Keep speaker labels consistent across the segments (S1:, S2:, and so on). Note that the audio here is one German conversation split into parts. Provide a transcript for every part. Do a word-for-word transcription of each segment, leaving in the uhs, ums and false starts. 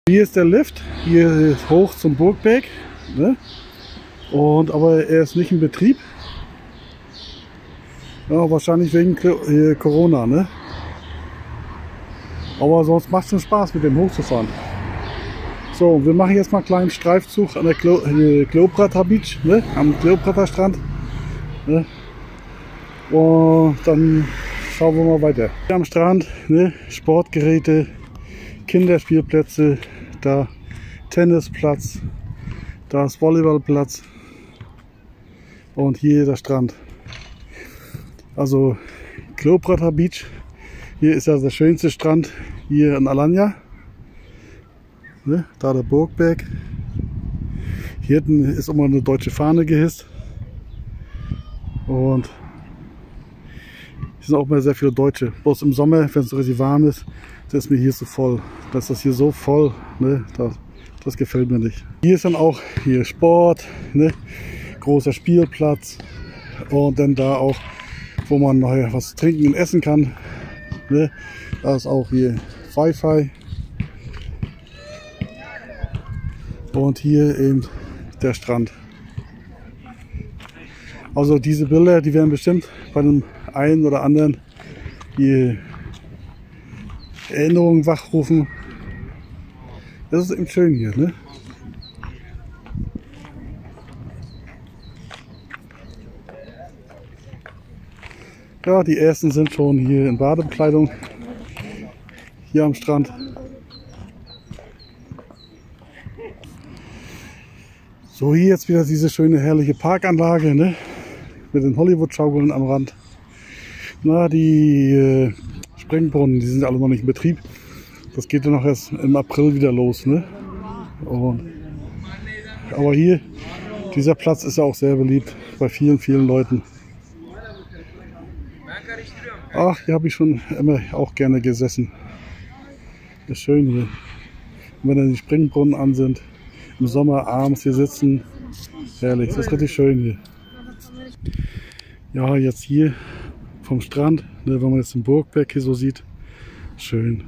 S1: Hier ist der Lift, hier ist hoch zum Burgberg, ne? Und, aber er ist nicht in Betrieb. Ja, wahrscheinlich wegen äh, Corona, ne? Aber sonst macht es schon Spaß, mit dem hochzufahren. So, wir machen jetzt mal einen kleinen Streifzug an der Klo äh, Kleopatra Beach, ne? Am Kleopatra Strand. Ne? Und dann schauen wir mal weiter. Hier am Strand, ne? Sportgeräte, Kinderspielplätze, da Tennisplatz, da ist Volleyballplatz und hier der Strand. Also Kleopatra Beach, hier ist ja der schönste Strand hier in Alanya. Ne? Da der Burgberg. Hier hinten ist immer eine deutsche Fahne gehisst. Und hier sind auch mal sehr viele Deutsche. Bloß im Sommer, wenn es so richtig warm ist, das ist mir hier so voll. Das ist hier so voll, ne? das, das gefällt mir nicht. Hier ist dann auch hier Sport, ne? Großer Spielplatz und dann da auch, wo man noch was trinken und essen kann. Ne? Da ist auch hier Wi-Fi. Und hier eben der Strand. Also diese Bilder, die werden bestimmt bei dem einen oder anderen die Erinnerungen wachrufen. Das ist eben schön hier, ne? Ja, die ersten sind schon hier in Badekleidung hier am Strand. So, hier jetzt wieder diese schöne herrliche Parkanlage, ne? Mit den Hollywood-Schaukeln am Rand. Na, die äh, Springbrunnen, die sind alle noch nicht in Betrieb. Das geht ja noch erst im April wieder los, ne? Und, aber hier, dieser Platz ist ja auch sehr beliebt bei vielen, vielen Leuten. Ach, hier habe ich schon immer auch gerne gesessen. Ist schön hier. Und wenn dann die Springbrunnen an sind, im Sommer abends hier sitzen, herrlich, das ist richtig schön hier. Ja, jetzt hier vom Strand, ne, wenn man jetzt den Burgberg hier so sieht, schön.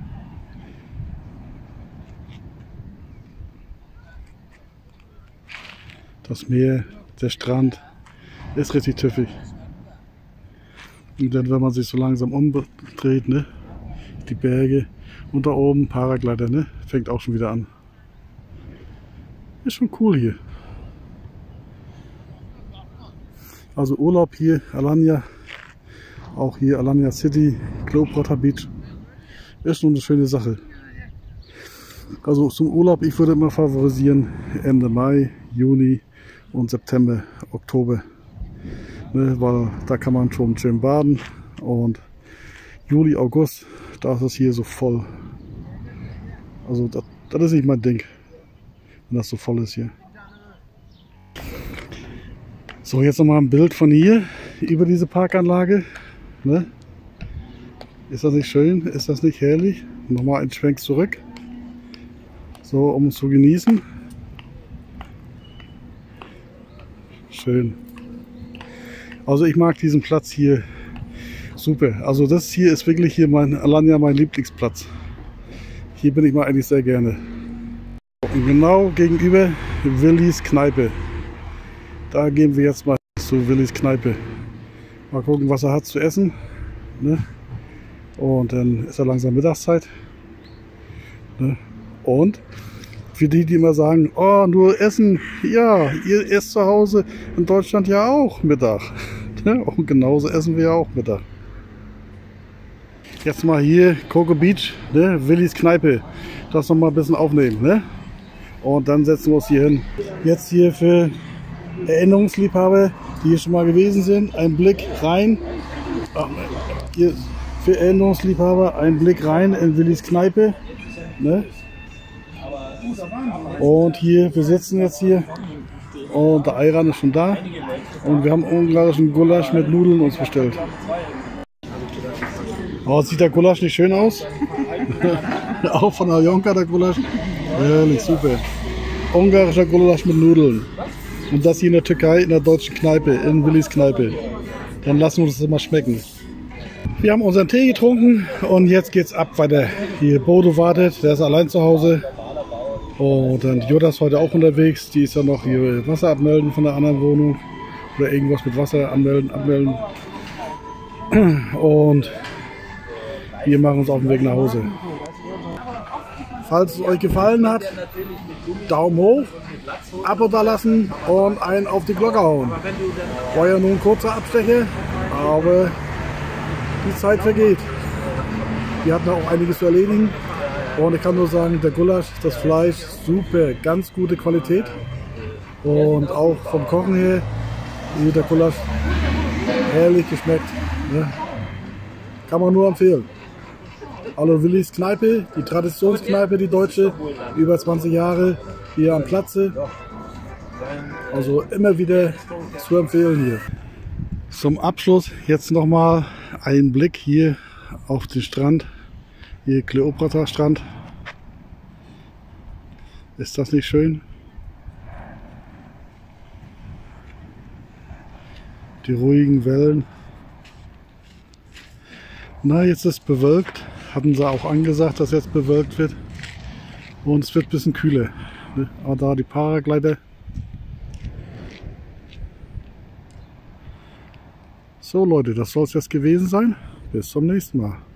S1: Das Meer, der Strand ist richtig tüffig. Und dann, wenn man sich so langsam umdreht, ne, die Berge und da oben Paraglider, ne, fängt auch schon wieder an. Ist schon cool hier. Also Urlaub hier, Alanya, auch hier Alanya City, Kleopatra Beach, ist schon eine schöne Sache. Also zum Urlaub, ich würde immer favorisieren Ende Mai, Juni und September, Oktober. Ne, weil da kann man schon schön baden und Juli, August, da ist es hier so voll. Also das, das ist nicht mein Ding, wenn das so voll ist hier. So, jetzt nochmal ein Bild von hier über diese Parkanlage. Ne? Ist das nicht schön? Ist das nicht herrlich? Nochmal ein Schwenk zurück. So, um es zu genießen. Schön. Also ich mag diesen Platz hier super. Also das hier ist wirklich hier mein Alanya, mein Lieblingsplatz. Hier bin ich mal eigentlich sehr gerne. Und genau gegenüber Willis Kneipe. Da gehen wir jetzt mal zu Willis Kneipe. Mal gucken, was er hat zu essen. Ne? Und dann ist ja langsam Mittagszeit. Ne? Und für die, die immer sagen, oh, nur Essen, ja, ihr esst zu Hause in Deutschland ja auch Mittag. Ne? Und genauso essen wir ja auch Mittag. Jetzt mal hier Coco Beach, ne? Willis Kneipe. Das noch mal ein bisschen aufnehmen. Ne? Und dann setzen wir uns hier hin. Jetzt hier für Erinnerungsliebhaber, die hier schon mal gewesen sind, ein Blick rein. Ach, hier für Erinnerungsliebhaber ein Blick rein in Willis Kneipe. Ne? Und hier, wir sitzen jetzt hier und der Ayran ist schon da und wir haben ungarischen Gulasch mit Nudeln uns bestellt. Oh, sieht der Gulasch nicht schön aus? Auch von Aljona der Gulasch. Herrlich, super. Ungarischer Gulasch mit Nudeln. Und das hier in der Türkei, in der deutschen Kneipe, in Willis Kneipe. Dann lassen wir uns das mal schmecken. Wir haben unseren Tee getrunken und jetzt geht's ab weiter. Hier Bodo wartet, der ist allein zu Hause. Und dann die Jutta ist heute auch unterwegs. Die ist ja noch hier Wasser abmelden von der anderen Wohnung. Oder irgendwas mit Wasser anmelden, abmelden. Und wir machen uns auf den Weg nach Hause. Falls es euch gefallen hat, Daumen hoch, Abo da lassen und einen auf die Glocke hauen. War ja nur ein kurzer Abstecher, aber die Zeit vergeht. Wir hatten auch einiges zu erledigen. Und ich kann nur sagen, der Gulasch, das Fleisch, super, ganz gute Qualität. Und auch vom Kochen her, der Gulasch, herrlich geschmeckt. Ne? Kann man nur empfehlen. Hallo Willis Kneipe, die Traditionskneipe, die deutsche, über zwanzig Jahre hier am Platze. Also immer wieder zu empfehlen hier. Zum Abschluss jetzt nochmal ein Blick hier auf den Strand. Hier Kleopatra Strand. Ist das nicht schön? Die ruhigen Wellen. Na, jetzt ist es bewölkt. Hatten sie auch angesagt, dass jetzt bewölkt wird. Und es wird ein bisschen kühler. Aber da die Paraglider. So Leute, das soll es jetzt gewesen sein. Bis zum nächsten Mal.